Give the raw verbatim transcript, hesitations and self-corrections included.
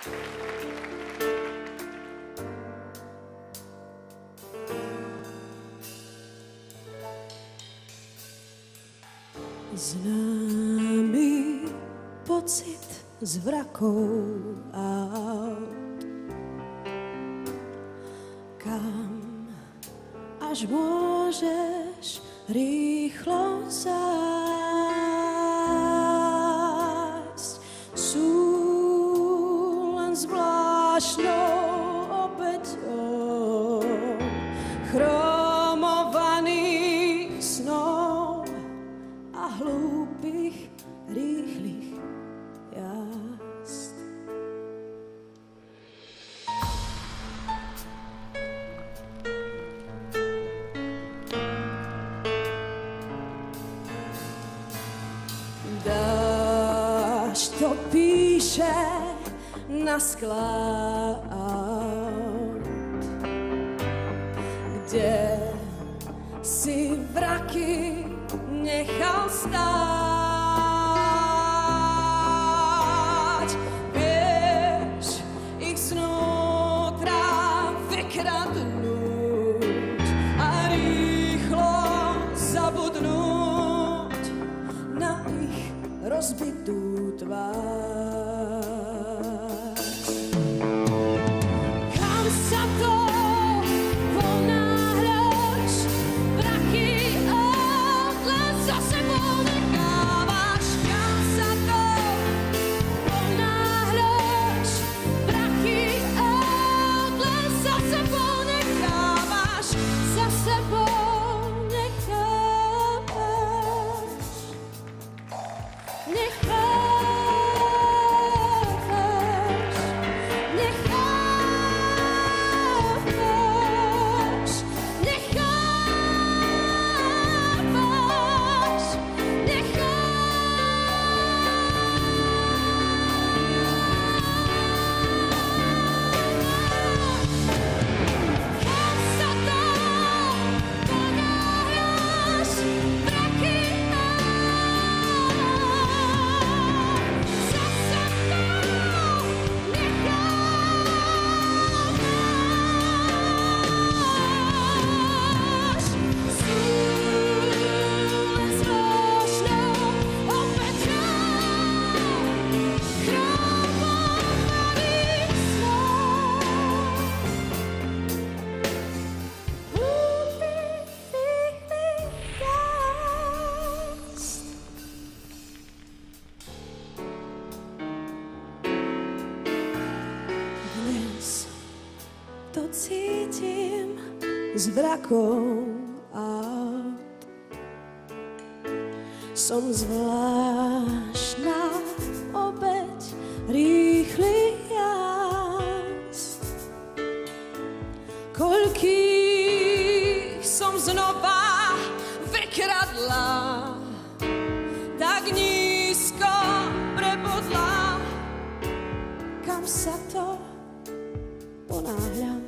Známy pocit zvrakov aut, kam až môžeš rýchlo zájsť, sú len zvláštnou obeťou chromovaných snov a hlúpych, rýchlych jazd. Dážď to píše na sklad, kde si vraky nechal stáť. Vieš ich znútra vykradnúť a rýchlo zabudnúť na ich rozbitú tvár. Kam sa to to cítim z vrakov aut. Som zvláštna obeť rýchlych jazd. Koľkých som znova vykradla, tak nízko prebodla. Kam sa to ponáhľa?